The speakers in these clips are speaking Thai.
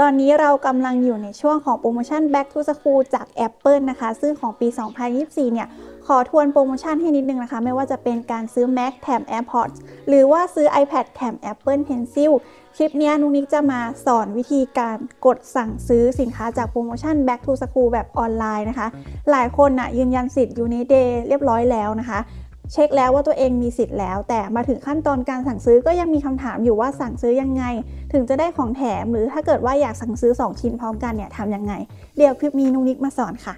ตอนนี้เรากำลังอยู่ในช่วงของโปรโมชั่น Back to School จาก Apple นะคะซึ่งของปี 2024 เนี่ยขอทวนโปรโมชั่นให้นิดนึงนะคะไม่ว่าจะเป็นการซื้อ Mac แถม AirPods หรือว่าซื้อ iPad แถม Apple Pencil คลิปนี้นุ๊กนิกจะมาสอนวิธีการกดสั่งซื้อสินค้าจากโปรโมชั่น Back to School แบบออนไลน์นะคะหลายคนยืนยันสิทธิ์Uni Day เรียบร้อยแล้วนะคะเช็คแล้วว่าตัวเองมีสิทธิ์แล้วแต่มาถึงขั้นตอนการสั่งซื้อก็ยังมีคำถามอยู่ว่าสั่งซื้อยังไงถึงจะได้ของแถมหรือถ้าเกิดว่าอยากสั่งซื้อ2ชิ้นพร้อมกันเนี่ยทำยังไงเดี๋ยวคลิปนี้นุ๊กนิกมาสอนค่ะ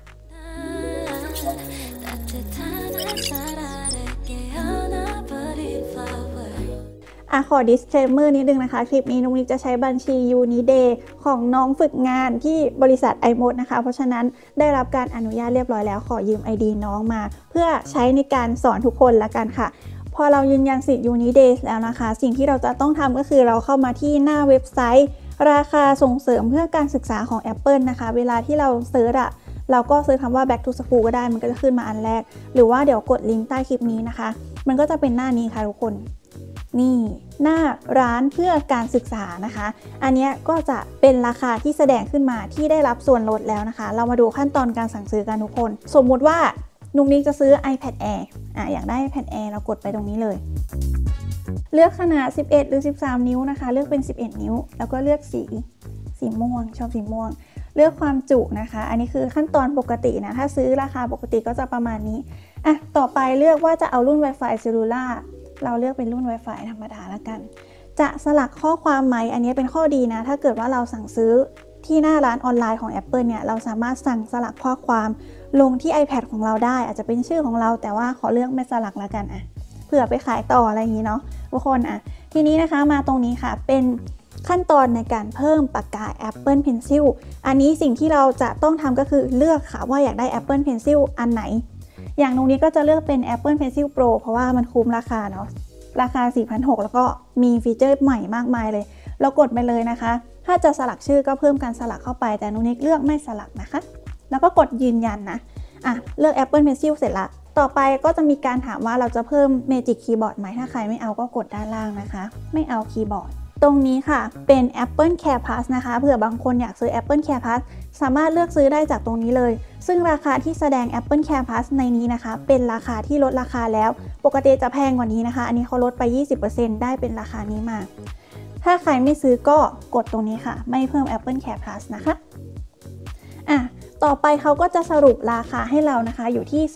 ขอ disclaimer นิดนึงนะคะคลิปนี้นุ๊กนิกจะใช้บัญชี Uni Day ของน้องฝึกงานที่บริษัท iMod นะคะเพราะฉะนั้นได้รับการอนุญาตเรียบร้อยแล้วขอยืม ID น้องมาเพื่อใช้ในการสอนทุกคนละกันค่ะพอเรายืนยันสิทธิ์ Uni Day แล้วนะคะสิ่งที่เราจะต้องทำก็คือเราเข้ามาที่หน้าเว็บไซต์ราคาส่งเสริมเพื่อการศึกษาของ Apple นะคะเวลาที่เราเซิร์ชเราก็เซิร์ชคำว่า Back to School ก็ได้มันก็จะขึ้นมาอันแรกหรือว่าเดี๋ยวกดลิงก์ใต้คลิปนี้นะคะมันก็จะเป็นหน้านี้ค่ะทุกคนนี่หน้าร้านเพื่อการศึกษานะคะอันนี้ก็จะเป็นราคาที่แสดงขึ้นมาที่ได้รับส่วนลดแล้วนะคะเรามาดูขั้นตอนการสั่งซื้อกันทุกคนสมมุติว่านุ๊กนิกจะซื้อ iPad Air อยากได้ iPad Air เรากดไปตรงนี้เลยเลือกขนาด11หรือ13นิ้วนะคะเลือกเป็น11นิ้วแล้วก็เลือกสีม่วงชอบสีม่วงเลือกความจุนะคะอันนี้คือขั้นตอนปกตินะถ้าซื้อราคาปกติก็จะประมาณนี้ต่อไปเลือกว่าจะเอารุ่น Wi-Fi Cellular เราเลือกเป็นรุ่น Wi-Fi ธรรมดาแล้วกันจะสลักข้อความไหมอันนี้เป็นข้อดีนะถ้าเกิดว่าเราสั่งซื้อที่หน้าร้านออนไลน์ของ Apple เนี่ยเราสามารถสั่งสลักข้อความลงที่ iPad ของเราได้อาจจะเป็นชื่อของเราแต่ว่าขอเลือกไม่สลักแล้วกันเผื่อไปขายต่ออะไรอย่างนี้เนาะทุกคนทีนี้นะคะมาตรงนี้ค่ะเป็นขั้นตอนในการเพิ่มปากกา Apple Pencil อันนี้สิ่งที่เราจะต้องทำก็คือเลือกค่ะว่าอยากได้ Apple Pencil อันไหนอย่างตรงนี้ก็จะเลือกเป็น Apple Pencil Pro เพราะว่ามันคุ้มราคาเนาะราคา 4,600 แล้วก็มีฟีเจอร์ใหม่มากมายเลยเรากดไปเลยนะคะถ้าจะสลักชื่อก็เพิ่มการสลักเข้าไปแต่นุ๊กเลือกไม่สลักนะคะแล้วก็กดยืนยันนะเลือก Apple Pencil เสร็จละต่อไปก็จะมีการถามว่าเราจะเพิ่ม Magic Keyboard ไหมถ้าใครไม่เอาก็กดด้านล่างนะคะไม่เอาคีย์บอร์ดตรงนี้ค่ะเป็น Apple Care Plus นะคะเผื่อบางคนอยากซื้อ Apple Care Plus สามารถเลือกซื้อได้จากตรงนี้เลยซึ่งราคาที่แสดง Apple Care Plus ในนี้นะคะเป็นราคาที่ลดราคาแล้วปกติจะแพงกว่านี้นะคะอันนี้เขาลดไป 20% ได้เป็นราคานี้มาถ้าใครไม่ซื้อก็กดตรงนี้ค่ะไม่เพิ่ม Apple Care Plus นะคะต่อไปเขาก็จะสรุปราคาให้เรานะคะอยู่ที่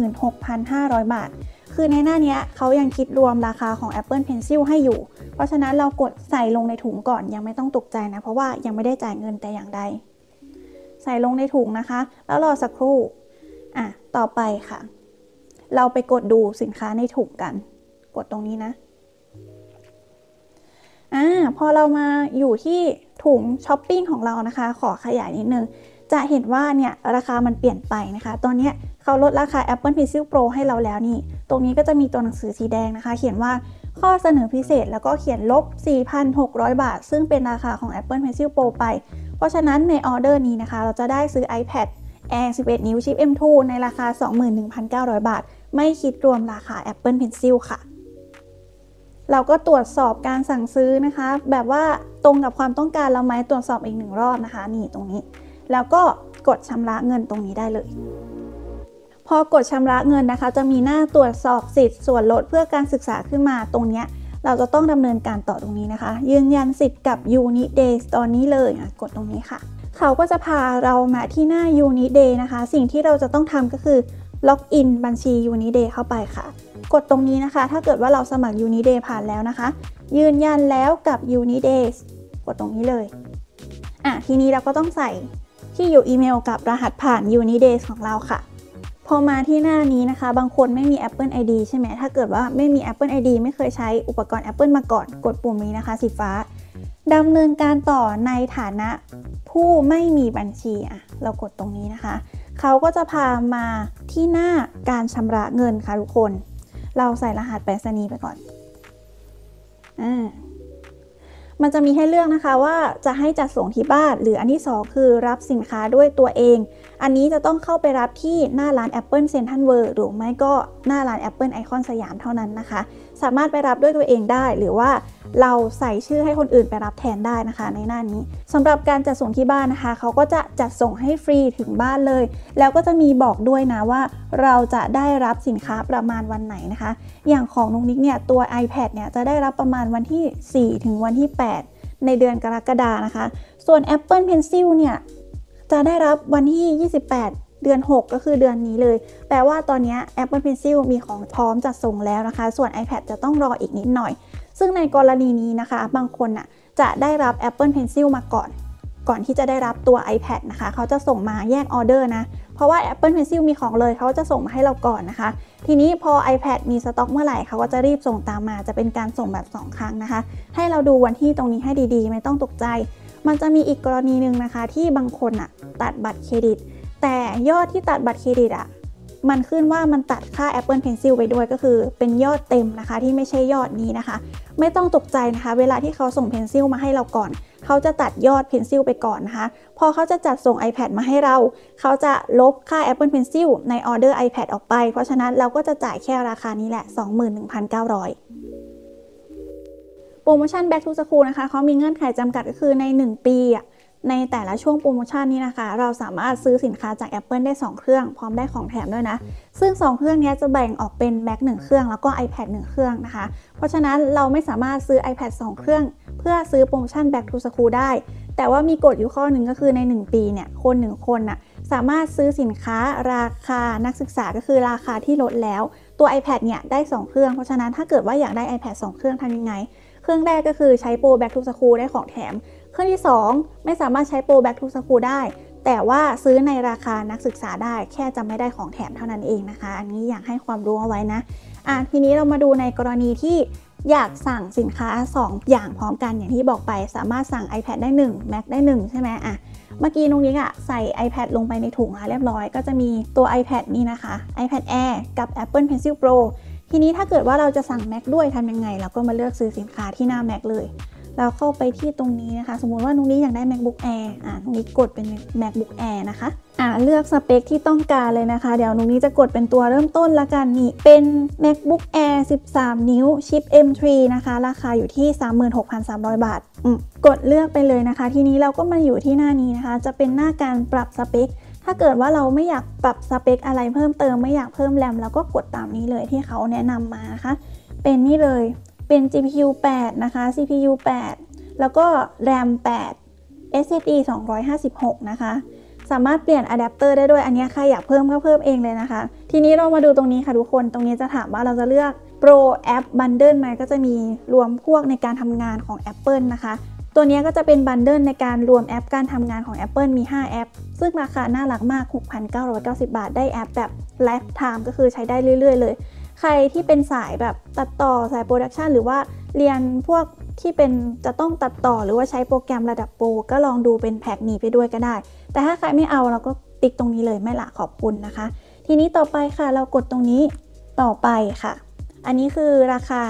26,500 บาทคือในหน้านี้เขายังคิดรวมราคาของ Apple Pencil ให้อยู่เพราะฉะนั้นเรากดใส่ลงในถุงก่อนยังไม่ต้องตกใจนะเพราะว่ายังไม่ได้จ่ายเงินแต่อย่างใดใส่ลงในถุงนะคะแล้วรอสักครู่ต่อไปค่ะเราไปกดดูสินค้าในถุงกันกดตรงนี้นะพอเรามาอยู่ที่ถุงช้อปปิ้งของเรานะคะขอขยายนิดนึงจะเห็นว่าเนี่ยราคามันเปลี่ยนไปนะคะตอนนี้เขาลดราคา Apple Pencil Pro ให้เราแล้วนี่ตรงนี้ก็จะมีตัวหนังสือสีแดงนะคะเขียนว่าข้อเสนอพิเศษแล้วก็เขียนลบ 4,600 บาทซึ่งเป็นราคาของ Apple Pencil Pro ไปเพราะฉะนั้นในออเดอร์นี้นะคะเราจะได้ซื้อ iPad Air 11 นิ้วชิป M2 ในราคา 21,900 บาทไม่คิดรวมราคา Apple Pencil ค่ะเราก็ตรวจสอบการสั่งซื้อนะคะแบบว่าตรงกับความต้องการเราไหมตรวจสอบอีก1รอบนะคะนี่ตรงนี้แล้วก็กดชำระเงินตรงนี้ได้เลยพอกดชำระเงินนะคะจะมีหน้าตรวจสอบสิทธิ์ส่วนลดเพื่อการศึกษาขึ้นมาตรงนี้เราจะต้องดำเนินการต่อตรงนี้นะคะยืนยันสิทธิ์กับ Uni Day ตอนนี้เลยกดตรงนี้ค่ะเขาก็จะพาเรามาที่หน้า Uni Day นะคะสิ่งที่เราจะต้องทำก็คือล็อกอินบัญชี Uni Day เข้าไปค่ะกดตรงนี้นะคะถ้าเกิดว่าเราสมัคร Uni Day ผ่านแล้วนะคะยืนยันแล้วกับ Uni Day กดตรงนี้เลยทีนี้เราก็ต้องใส่ที่อยู่อีเมลกับรหัสผ่าน Uni Day ของเราค่ะพอมาที่หน้านี้นะคะบางคนไม่มี Apple ID ใช่ไหมถ้าเกิดว่าไม่มี Apple ID ไม่เคยใช้อุปกรณ์ Apple มาก่อนกดปุ่มนี้นะคะสีฟ้าดำเนินการต่อในฐานะผู้ไม่มีบัญชีเรากดตรงนี้นะคะเขาก็จะพามาที่หน้าการชำระเงินค่ะทุกคนเราใส่รหัสไปรษณีย์ไปก่อนมันจะมีให้เลือกนะคะว่าจะให้จัดส่งที่บ้านหรืออันที่2คือรับสินค้าด้วยตัวเองอันนี้จะต้องเข้าไปรับที่หน้าร้าน Apple Central World หรือไม่ก็หน้าร้าน Apple Icon สยามเท่านั้นนะคะสามารถไปรับด้วยตัวเองได้หรือว่าเราใส่ชื่อให้คนอื่นไปรับแทนได้นะคะในหน้านี้สำหรับการจัดส่งที่บ้านนะคะเขาก็จะจัดส่งให้ฟรีถึงบ้านเลยแล้วก็จะมีบอกด้วยนะว่าเราจะได้รับสินค้าประมาณวันไหนนะคะอย่างของนุ๊กนิกเนี่ยตัว iPad เนี่ยจะได้รับประมาณวันที่4ถึงวันที่8ในเดือนกรกฎานะคะส่วน Apple Pencil เนี่ยจะได้รับวันที่28เดือน6ก็คือเดือนนี้เลยแปลว่าตอนนี้ Apple Pencil มีของพร้อมจัดส่งแล้วนะคะส่วน iPad จะต้องรออีกนิดหน่อยซึ่งในกรณีนี้นะคะบางคนจะได้รับ Apple Pencil มาก่อนที่จะได้รับตัว iPad นะคะเขาจะส่งมาแยกออเดอร์นะเพราะว่า Apple Pencil มีของเลยเขาจะส่งมาให้เราก่อนนะคะทีนี้พอ iPad มีสต็อกเมื่อไหร่เขาก็จะรีบส่งตามมาจะเป็นการส่งแบบ2ครั้งนะคะให้เราดูวันที่ตรงนี้ให้ดีๆไม่ต้องตกใจมันจะมีอีกกรณีหนึ่งนะคะที่บางคนตัดบัตรเครดิตแต่ยอดที่ตัดบัตรเครดิตมันขึ้นว่ามันตัดค่า Apple Pencil ไปด้วยก็คือเป็นยอดเต็มนะคะที่ไม่ใช่ยอดนี้นะคะไม่ต้องตกใจนะคะเวลาที่เขาส่ง Pencil มาให้เราก่อนเขาจะตัดยอด Pencil ไปก่อนนะคะพอเขาจะจัดส่ง iPad มาให้เราเขาจะลบค่า Apple Pencil ในออเดอร์ iPad ออกไปเพราะฉะนั้นเราก็จะจ่ายแค่ราคานี้แหละ 21,900 โปรโมชั่น Back to School นะคะเขามีเงื่อนไขจำกัดก็คือใน1ปีในแต่ละช่วงโปรโมชั่นนี้นะคะเราสามารถซื้อสินค้าจาก Apple ได้2เครื่องพร้อมได้ของแถมด้วยนะซึ่ง2เครื่องนี้จะแบ่งออกเป็น Mac 1เครื่องแล้วก็ iPad 1เครื่องนะคะเพราะฉะนั้นเราไม่สามารถซื้อ iPad 2เครื่องเพื่อซื้อโปรโมชั่น Back to School ได้แต่ว่ามีกฎอยู่ข้อหนึ่งก็คือใน1ปีเนี่ยคน1คนสามารถซื้อสินค้าราคานักศึกษาก็คือราคาที่ลดแล้วตัว iPad เนี่ยได้2เครื่องเพราะฉะนั้นถ้าเกิดว่าอยากได้ iPad 2เครื่องทำยังไงเครื่องแรกก็คือใช้โปร Back to School ได้ของแถมเครื่องที่2ไม่สามารถใช้โปร Back to School ได้แต่ว่าซื้อในราคานักศึกษาได้แค่จะไม่ได้ของแถมเท่านั้นเองนะคะอันนี้อยากให้ความรู้เอาไว้นะทีนี้เรามาดูในกรณีที่อยากสั่งสินค้า2อย่างพร้อมกันอย่างที่บอกไปสามารถสั่ง iPad ได้1 Mac ได้1ใช่ไหมเมื่อกี้นุ๊กนิกใส่ iPad ลงไปในถุงเรียบร้อยก็จะมีตัว iPad นี่นะคะ iPad Air กับ Apple Pencil Pro ทีนี้ถ้าเกิดว่าเราจะสั่ง Mac ด้วยทำยังไงเราก็มาเลือกซื้อสินค้าที่หน้า Mac เลยเราเข้าไปที่ตรงนี้นะคะสมมุติว่านุ๊กนิกอยากได้ MacBook Air นุ๊กนิกกดเป็น MacBook Air นะคะเลือกสเปคที่ต้องการเลยนะคะเดี๋ยวนุ๊กนิกจะกดเป็นตัวเริ่มต้นละกันนี่เป็น MacBook Air 13 นิ้วชิป M3 นะคะราคาอยู่ที่ 36,300 บาทกดเลือกไปเลยนะคะทีนี้เราก็มาอยู่ที่หน้านี้นะคะจะเป็นหน้าการปรับสเปคถ้าเกิดว่าเราไม่อยากปรับสเปคอะไรเพิ่มเติมไม่อยากเพิ่มแรมเราก็กดตามนี้เลยที่เขาแนะนำมานะคะเป็นนี่เลยเป็น GPU 8 นะคะ CPU 8 แล้วก็ RAM 8 SSD 256 นะคะสามารถเปลี่ยนอะแดปเตอร์ได้ด้วยอันนี้ใครอยากเพิ่มก็เพิ่มเองเลยนะคะทีนี้เรามาดูตรงนี้ค่ะทุกคนตรงนี้จะถามว่าเราจะเลือก Pro App Bundle ไหมก็จะมีรวมพวกในการทำงานของ Apple นะคะตัวนี้ก็จะเป็นบันเดิลในการรวมแอปการทำงานของ Apple มี5แอปซึ่งราคาน่ารักมาก 6,990 บาทได้แอปแบบ Lifetime ก็คือใช้ได้เรื่อยๆเลยใครที่เป็นสายแบบตัดต่อสายโปรดักชันหรือว่าเรียนพวกที่เป็นจะต้องตัดต่อหรือว่าใช้โปรแกรมระดับโปรก็ลองดูเป็นแพ็คนี้ไปด้วยก็ได้แต่ถ้าใครไม่เอาเราก็ติ๊กตรงนี้เลยไม่ละขอบคุณนะคะทีนี้ต่อไปค่ะเรากดตรงนี้ต่อไปค่ะอันนี้คือราคา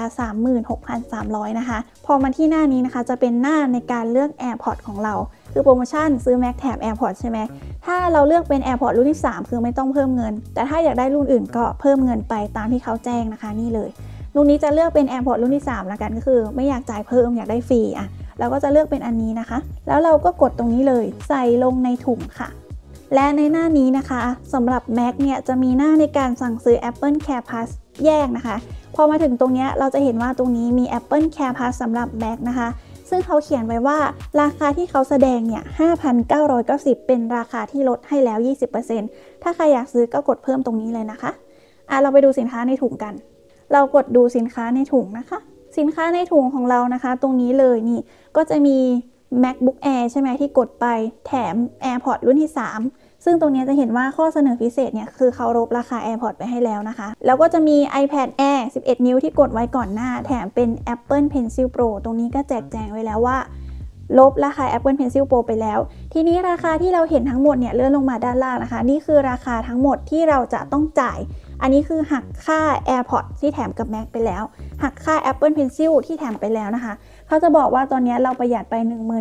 36,300 นะคะพอมาที่หน้านี้นะคะจะเป็นหน้าในการเลือก AirPods ของเราคือโปรโมชั่นซื้อ Mac แถม AirPods ใช่ไหมถ้าเราเลือกเป็น AirPods รุ่นที่3คือไม่ต้องเพิ่มเงินแต่ถ้าอยากได้รุ่นอื่นก็เพิ่มเงินไปตามที่เขาแจ้งนะคะนี่เลยรุ่นนี้จะเลือกเป็น AirPods รุ่นที่3ละกันก็คือไม่อยากจ่ายเพิ่มอยากได้ฟรีเราก็จะเลือกเป็นอันนี้นะคะแล้วเราก็กดตรงนี้เลยใส่ลงในถุงค่ะและในหน้านี้นะคะสำหรับ Mac เนี่ยจะมีหน้าในการสั่งซื้อ Apple Care Plus แยกนะคะพอมาถึงตรงนี้เราจะเห็นว่าตรงนี้มี Apple Care Plus สำหรับ Mac นะคะซึ่งเขาเขียนไว้ว่าราคาที่เขาแสดงเนี่ย 5,990 เป็นราคาที่ลดให้แล้ว 20% ถ้าใครอยากซื้อก็กดเพิ่มตรงนี้เลยนะคะเราไปดูสินค้าในถุงกันเรากดดูสินค้าในถุงนะคะสินค้าในถุงของเรานะคะตรงนี้เลยนี่ก็จะมี MacBook Air ใช่ไหมที่กดไปแถม AirPods รุ่นที่3ซึ่งตรงนี้จะเห็นว่าข้อเสนอพิเศษเนี่ยคือเขาลบราคา AirPods ไปให้แล้วนะคะแล้วก็จะมี iPad Air 11 นิ้วที่กดไว้ก่อนหน้าแถมเป็น Apple Pencil Pro ตรงนี้ก็แจกแจงไว้แล้วว่าลบราคา Apple Pencil Pro ไปแล้วทีนี้ราคาที่เราเห็นทั้งหมดเนี่ยเลื่อนลงมาด้านล่างนะคะนี่คือราคาทั้งหมดที่เราจะต้องจ่ายอันนี้คือหักค่า AirPods ที่แถมกับ Mac ไปแล้วหักค่า Apple Pencil ที่แถมไปแล้วนะคะเขาจะบอกว่าตอนนี้เราประหยัดไป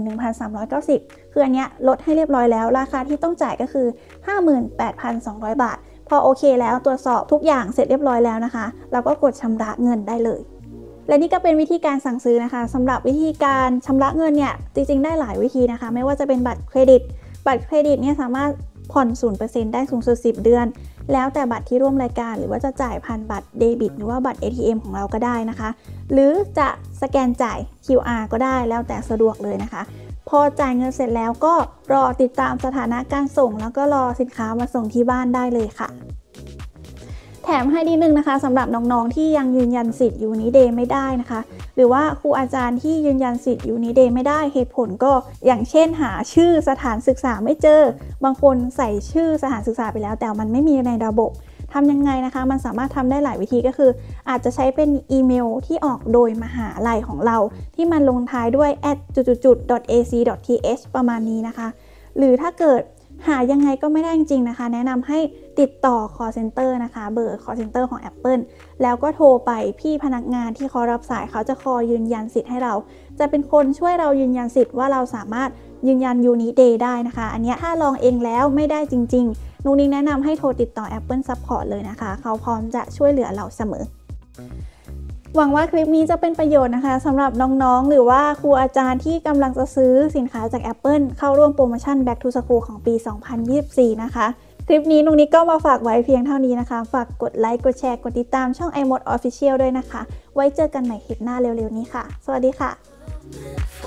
11,390 คืออันนี้ลดให้เรียบร้อยแล้วราคาที่ต้องจ่ายก็คือ 58,200 บาทพอโอเคแล้วตรวจสอบทุกอย่างเสร็จเรียบร้อยแล้วนะคะเราก็กดชำระเงินได้เลยและนี่ก็เป็นวิธีการสั่งซื้อนะคะสำหรับวิธีการชำระเงินเนี่ยจริงๆได้หลายวิธีนะคะไม่ว่าจะเป็นบัตรเครดิตเนี่ยสามารถผ่อน 0% ได้สูงสุด10 เดือนแล้วแต่บัตรที่ร่วมรายการหรือว่าจะจ่ายผ่านบัตรเดบิตหรือว่าบัตร ATM ของเราก็ได้นะคะหรือจะสแกนจ่าย QR ก็ได้แล้วแต่สะดวกเลยนะคะพอจ่ายเงินเสร็จแล้วก็รอติดตามสถานะการส่งแล้วก็รอสินค้ามาส่งที่บ้านได้เลยค่ะแถมให้นิดนึงนะคะสำหรับน้องๆที่ยังยืนยันสิทธิ์ยูนิเดย์ไม่ได้นะคะหรือว่าครูอาจารย์ที่ยืนยันสิทธิ์ยูนิเดย์ไม่ได้เหตุผลก็อย่างเช่นหาชื่อสถานศึกษาไม่เจอบางคนใส่ชื่อสถานศึกษาไปแล้วแต่มันไม่มีในระบบทำยังไงนะคะมันสามารถทำได้หลายวิธีก็คืออาจจะใช้เป็นอีเมลที่ออกโดยมหาลัยของเราที่มันลงท้ายด้วย @.ac.th ประมาณนี้นะคะหรือถ้าเกิดหายังไงก็ไม่ได้จริงๆนะคะแนะนำให้ติดต่อ call center นะคะเบอร์ call center ของ Apple แล้วก็โทรไปพี่พนักงานที่เขารับสายเขาจะคอยยืนยันสิทธิ์ให้เราจะเป็นคนช่วยเรายืนยันสิทธิ์ว่าเราสามารถยืนยัน Uniday ได้นะคะอันนี้ถ้าลองเองแล้วไม่ได้จริงๆนุ้งนิ้งแนะนำให้โทรติดต่อ Apple Support เลยนะคะเขาพร้อมจะช่วยเหลือเราเสมอหวังว่าคลิปนี้จะเป็นประโยชน์นะคะสำหรับน้องๆหรือว่าครูอาจารย์ที่กำลังจะซื้อสินค้าจาก Apple เข้าร่วมโปรโมชั่น Back to School ของปี 2024 นะคะคลิปนี้นุ้งนิ้งก็มาฝากไว้เพียงเท่านี้นะคะฝากกดไลค์กดแชร์กดติดตามช่อง iMode Official ด้วยนะคะไว้เจอกันใหม่คลิปหน้าเร็วๆนี้ค่ะสวัสดีค่ะ